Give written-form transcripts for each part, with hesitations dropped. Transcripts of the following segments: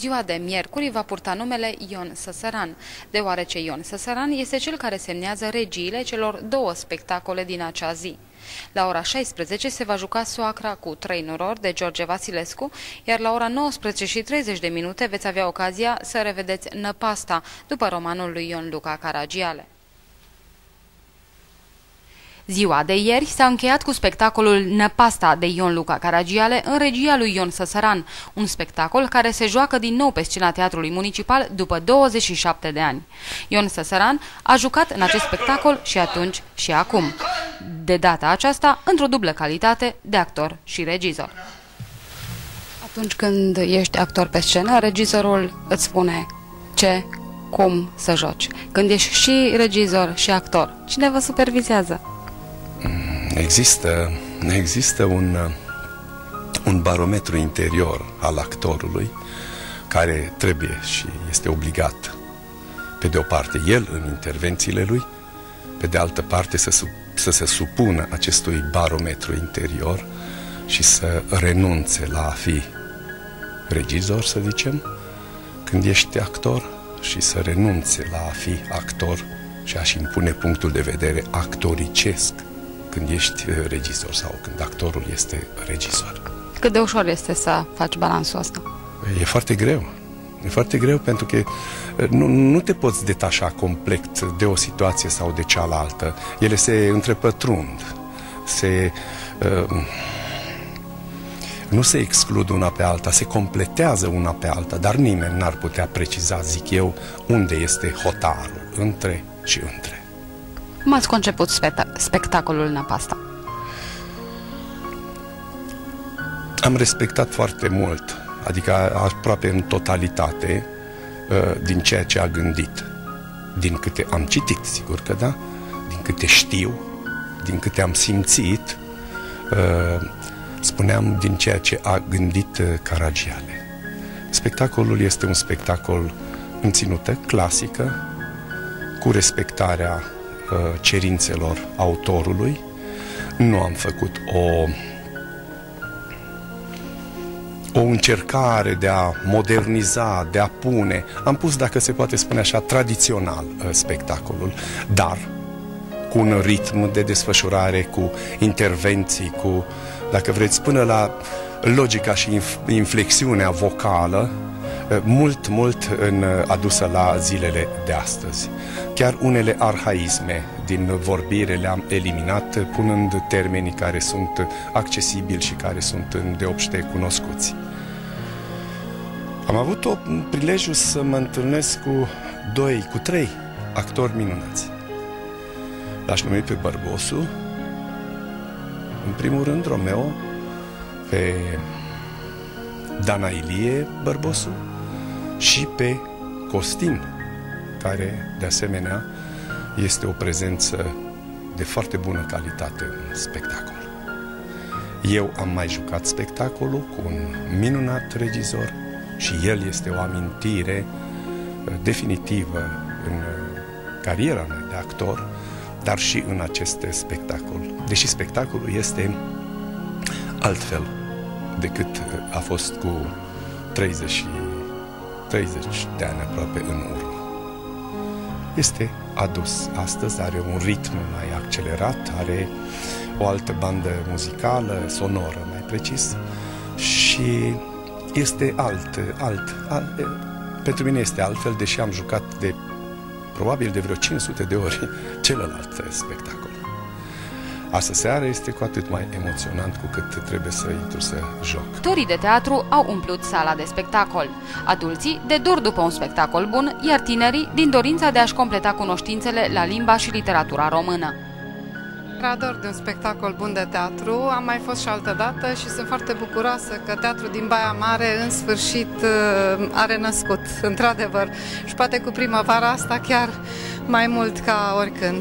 Ziua de miercuri va purta numele Ion Săsăran, deoarece Ion Săsăran este cel care semnează regiile celor două spectacole din acea zi. La ora 16 se va juca Soacra cu 3 norori de George Vasilescu, iar la ora 19:30 veți avea ocazia să revedeți Năpasta, după romanul lui Ion Luca Caragiale. Ziua de ieri s-a încheiat cu spectacolul Năpasta de Ion Luca Caragiale în regia lui Ion Săsăran, un spectacol care se joacă din nou pe scena Teatrului Municipal după 27 de ani. Ion Săsăran a jucat în acest spectacol și atunci și acum, de data aceasta într-o dublă calitate de actor și regizor. Atunci când ești actor pe scenă, regizorul îți spune ce, cum să joci. Când ești și regizor și actor, cine vă supervizează? Există un barometru interior al actorului care trebuie și este obligat, pe de o parte, el în intervențiile lui, pe de altă parte să se supună acestui barometru interior și să renunțe la a fi regizor, să zicem, când ești actor, și să renunțe la a fi actor și a-și impune punctul de vedere actoricesc când ești regizor sau când actorul este regizor. Cât de ușor este să faci balansul ăsta? E foarte greu. E foarte greu pentru că nu te poți detașa complet de o situație sau de cealaltă. Ele se întrepătrund, nu se exclud una pe alta, se completează una pe alta, dar nimeni n-ar putea preciza, zic eu, unde este hotarul între și între. Cum ați conceput spectacolul Năpasta? Am respectat foarte mult, adică aproape în totalitate, din ceea ce a gândit. Din câte am citit, sigur că da, din câte știu, din câte am simțit, spuneam din ceea ce a gândit Caragiale. Spectacolul este un spectacol în ținută clasică, cu respectarea cerințelor autorului. Nu am făcut o încercare de a moderniza, de a pune. Am pus, dacă se poate spune așa, tradițional spectacolul, dar cu un ritm de desfășurare, cu intervenții, cu, dacă vreți, până la logica și inflexiunea vocală, mult adusă la zilele de astăzi. Chiar unele arhaisme din vorbire le-am eliminat, punând termenii care sunt accesibili și care sunt îndeopște cunoscuți. Am avut prilejul să mă întâlnesc cu 3 actori minunați. L-aș numi pe Bărbosu, în primul rând Romeo, pe Dana Ilie Bărbosu și pe Costin, care, de asemenea, este o prezență de foarte bună calitate în spectacol. Eu am mai jucat spectacolul cu un minunat regizor și el este o amintire definitivă în cariera mea de actor, dar și în acest spectacol. Deși spectacolul este altfel decât a fost cu 30 de ani aproape în urmă. Este adus astăzi, are un ritm mai accelerat, are o altă bandă muzicală, sonoră mai precis, și este pentru mine este altfel, deși am jucat probabil de vreo 500 de ori celălalt spectacol. Astă seară este cu atât mai emoționant cu cât trebuie să intru să joc. Actorii de teatru au umplut sala de spectacol. Adulții de dor după un spectacol bun, iar tinerii din dorința de a-și completa cunoștințele la limba și literatura română. Ador de un spectacol bun de teatru, am mai fost și altă dată și sunt foarte bucuroasă că teatrul din Baia Mare în sfârșit a renăscut, într-adevăr, și poate cu primăvara asta chiar mai mult ca oricând.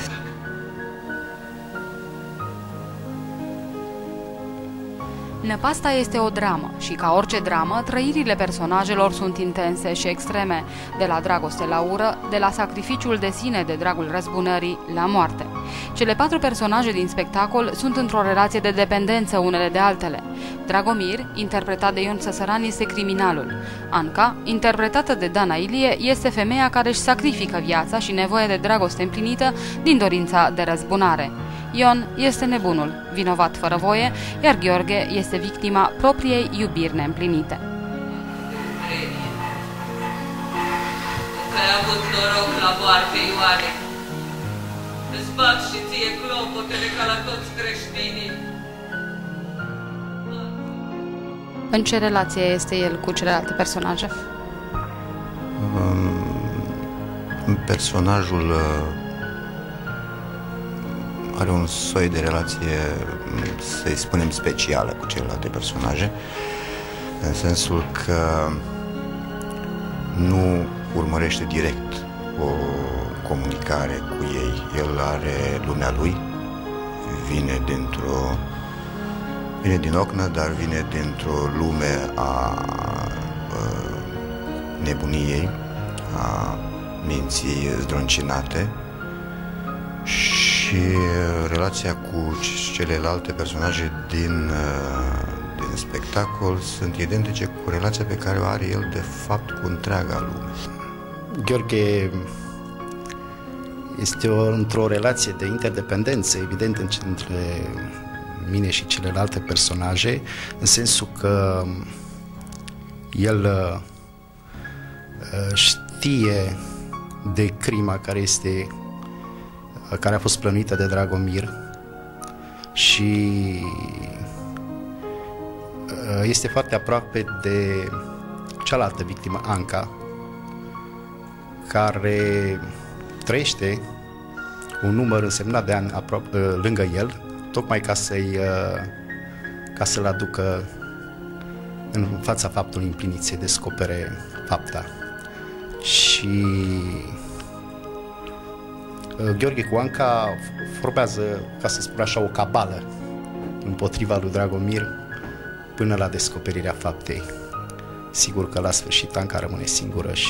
Năpasta este o dramă și, ca orice dramă, trăirile personajelor sunt intense și extreme, de la dragoste la ură, de la sacrificiul de sine de dragul răzbunării la moarte. Cele 4 personaje din spectacol sunt într-o relație de dependență unele de altele. Dragomir, interpretat de Ion Săsăran, este criminalul. Anca, interpretată de Dana Ilie, este femeia care își sacrifică viața și nevoia de dragoste împlinită din dorința de răzbunare. Ion este nebunul, vinovat fără voie, iar Gheorghe este victima propriei iubiri neîmplinite. Că ai avut noroc la moarte, Ioane. Îți bat și ție clopotele ca la toți creștinii. În ce relație este el cu celelalte personaje? Personajul are un soi de relație, să-i spunem, specială cu celelalte personaje, în sensul că nu urmărește direct o comunicare cu ei. El are lumea lui, vine din Ocna, dar vine dintr-o lume a nebuniei, a minții zdruncinate, și relația cu celelalte personaje din spectacol sunt identice cu relația pe care o are el de fapt cu întreaga lume. Gheorghe este într-o relație de interdependență, evident, între mine și celelalte personaje, în sensul că el știe de crima care a fost plănuită de Dragomir și este foarte aproape de cealaltă victimă, Anca, care trăiește un număr însemnat de ani lângă el, tocmai ca să-l aducă în fața faptului împlinit, să-i descopere fapta. Și Gheorghe cu Anca formează, ca să spun așa, o cabală împotriva lui Dragomir până la descoperirea faptei. Sigur că la sfârșit Anca rămâne singură și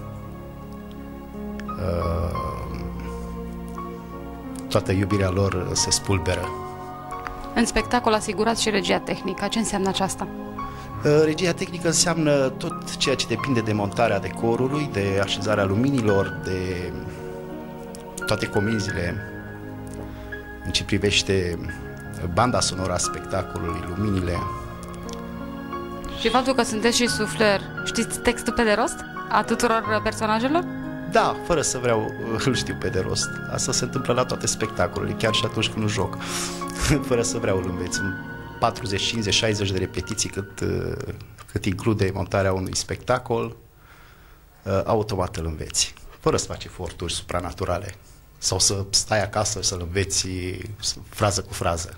toată iubirea lor se spulberă. În spectacol asigurați și regia tehnică. Ce înseamnă aceasta? Regia tehnică înseamnă tot ceea ce depinde de montarea decorului, de așezarea luminilor, de toate comenzile în ce privește banda sonoră a spectacolului, luminile. Și faptul că sunteți și sufleur, știți textul pe de rost a tuturor personajelor? Da, fără să vreau, îl știu pe de rost. Asta se întâmplă la toate spectacolele, chiar și atunci când nu joc. Fără să vreau îl înveți. 40, 50, 60 de repetiții cât include montarea unui spectacol, automat îl înveți. Fără să faci eforturi supranaturale. Sau să stai acasă să-l înveți frază cu frază.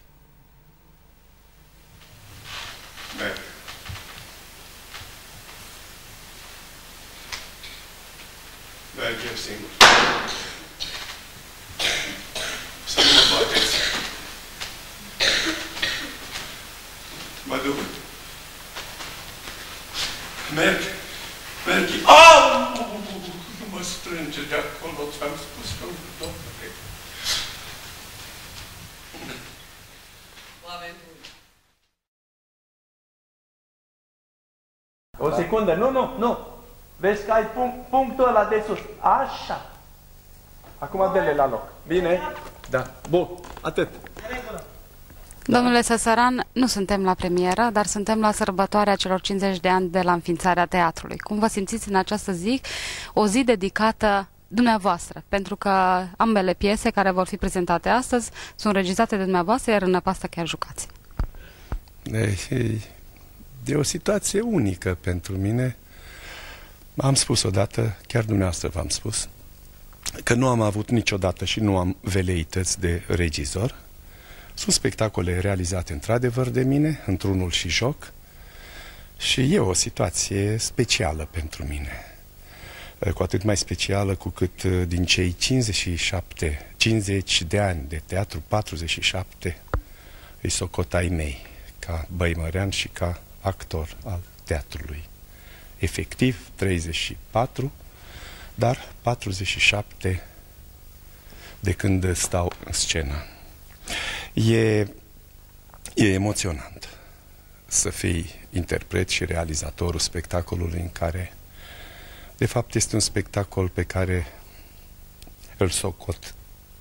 Merg eu singur. Să nu mă bateți. Mă duc. Merg. Au! Nu mă strânge de acolo, ți-am spus că nu, domnule. Oameni buni. O secundă, nu. Vezi că ai punctul ăla de sus. Așa. Acum dă-le la loc. Bine? Da. Bun. Atât. Domnule Săsăran, nu suntem la premieră, dar suntem la sărbătoarea celor 50 de ani de la înființarea teatrului. Cum vă simțiți în această zi, o zi dedicată dumneavoastră? Pentru că ambele piese care vor fi prezentate astăzi sunt regizate de dumneavoastră, iar în Năpasta chiar jucați. E o situație unică pentru mine. Am spus odată, chiar dumneavoastră v-am spus, că nu am avut niciodată și nu am veleități de regizor. Sunt spectacole realizate într-adevăr de mine, într-unul și joc, și e o situație specială pentru mine. Cu atât mai specială cu cât din cei 50 de ani de teatru, 47 îi socot ai mei, ca băimărean și ca actor al teatrului. Efectiv 34, dar 47 de când stau în scenă. E emoționant să fii interpret și realizatorul spectacolului în care, de fapt, este un spectacol pe care îl socot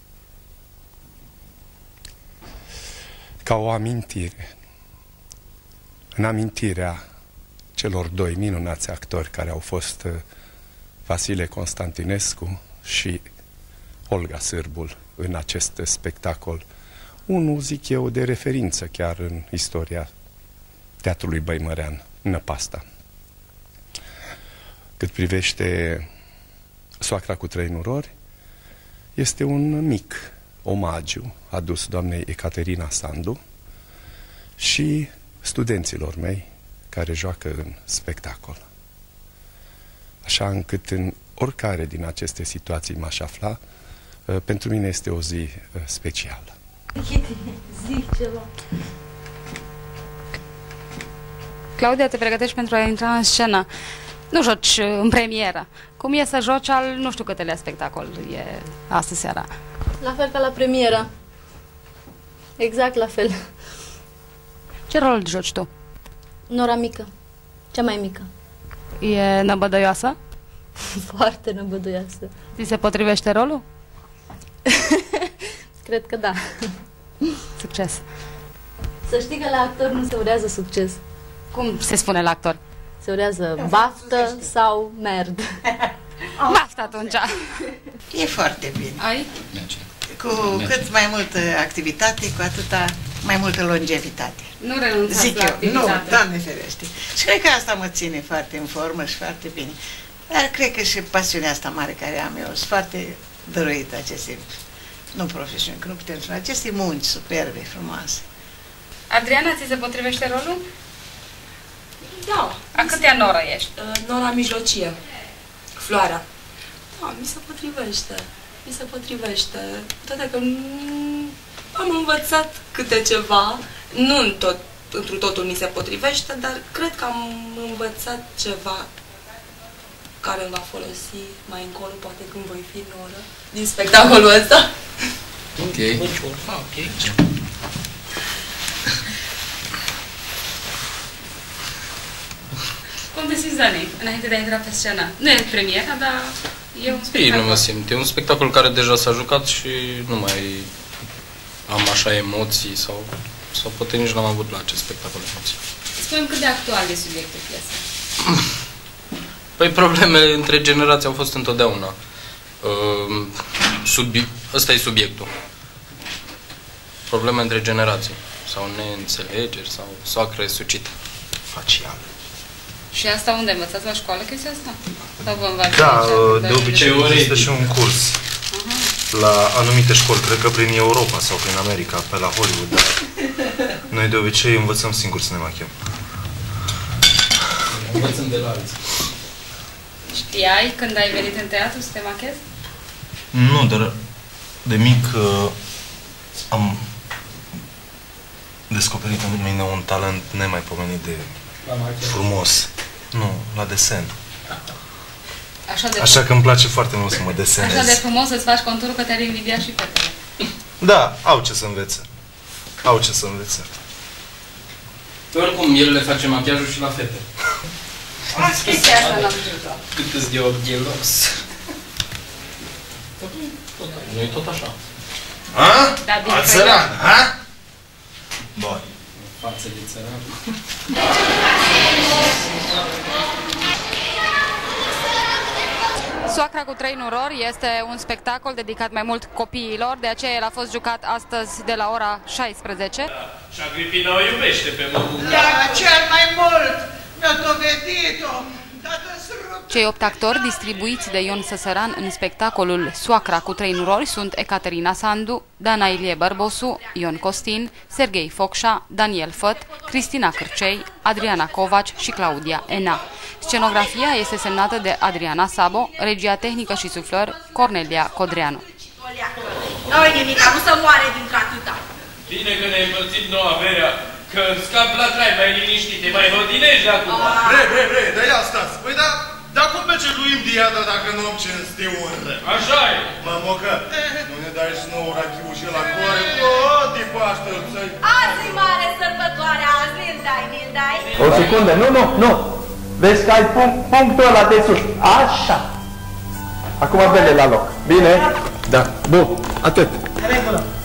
ca o amintire. În amintirea celor doi minunați actori care au fost Vasile Constantinescu și Olga Sârbul în acest spectacol. Unul, zic eu, de referință chiar în istoria Teatrului Băimărean, Năpasta. Cât privește Soacra cu trei nurori, este un mic omagiu adus doamnei Ecaterina Sandu și studenților mei care joacă în spectacol. Așa încât în oricare din aceste situații m-aș afla, pentru mine este o zi specială. Zic ceva. Claudia, te pregătești pentru a intra în scenă. Nu joci în premieră. Cum e să joci al nu știu câtelea spectacol e astă seara? La fel ca la premieră. Exact la fel. Ce rol joci tu? Nora mică. Cea mai mică. E năbădăioasă? Foarte năbăduioasă. Ți se potrivește rolul? Cred că da. Succes! Să știi că la actor nu se urează succes. Cum se spune la actor? Se urează baftă sau merd. Baftă atunci! E foarte bine. Ai? Cu cât mai multă activitate, cu atâta mai multă longevitate. Nu renunțați Zic la eu, activitate. nu, Doamne ferește. Și cred că asta mă ține foarte în formă și foarte bine. Dar cred că și pasiunea asta mare care am eu, sunt foarte dăruită aceste, nu profesiuni, că nu putem spune, aceste munci superbe, frumoase. Adriana, ți se potrivește rolul? Da. A câtea noră ești? Nora mijlocie. Floarea. Da, mi se potrivește. Mi se potrivește. Toate că am învățat câte ceva. Nu întru totul mi se potrivește, dar cred că am învățat ceva care îmi va folosi mai încolo, poate când voi fi noră, din spectacolul ăsta. Ok. Ok. Cum te simți, Dani, înainte de a intra pe scenă? Nu e premiera, dar e un spectacol. Bine mă simt. E un spectacol care deja s-a jucat și nu mai am așa emoții sau poate nici n-am avut la acest spectacol emoții. Spune-mi cât de actual e subiectul piesei. Păi problemele între generații au fost întotdeauna. Ăsta e subiectul. Probleme între generații. Sau neînțelegeri, sau soacră sucită. Facial. Și asta unde învățați la școală chestia asta? Sau vă învați? Da, de obicei există și un curs la anumite școli, cred că prin Europa sau prin America, pe la Hollywood, dar noi de obicei învățăm singuri să ne machiem. Învățăm de la alții. Știai când ai venit în teatru să te machezi? Nu, dar de mic am descoperit în mine un talent nemaipomenit de frumos. Nu, la desen. Așa că îmi place foarte mult să mă desenez. Așa de frumos să-ți faci conturul că te-ar invidia și fetele. Da, au ce să învețe. Au ce să învețe. Oricum, el le face machiajul și la fete. Chestia asta n-am știut-o. Cât îți de orghelos. Nu e tot așa. A? Da, A țăran, ha? Bun. Față de țăran. Soacra cu trei nurori este un spectacol dedicat mai mult copiilor, de aceea el a fost jucat astăzi de la ora 16. Și Agripina o iubește pe mămână. Da, cel mai mult! Mi-a dovedit-o! Cei 8 actori distribuiți de Ion Săsăran în spectacolul Soacra cu trei nurori sunt Ecaterina Sandu, Dana Ilie Bărbosu, Ion Costin, Serghei Focșa, Daniel Făt, Cristina Cârcei, Adriana Covaci și Claudia Ena. Scenografia este semnată de Adriana Sabo, regia tehnică și suflări Cornelia Codreanu. Nu-i nimic, nu să moare dintre atâta. Bine că ne-ai împărțit nouă averea, că scap la trai mai liniștit, te mai hodinești de acum. Bre, dă-i asta. Păi da Dar cum merge lui Diada dacă nu am cinstiu un rep? Așa e. Mămocă, nu ne dai și nouă rachiușii la coare? O, de Paște, ți-ai... Azi e mare sărbătoare, azi mi-l dai. O secundă, nu. Vezi că ai punctul ăla de sus. Așa. Acum dă-le la loc. Bine? Da. Bun. Atât. Regulă.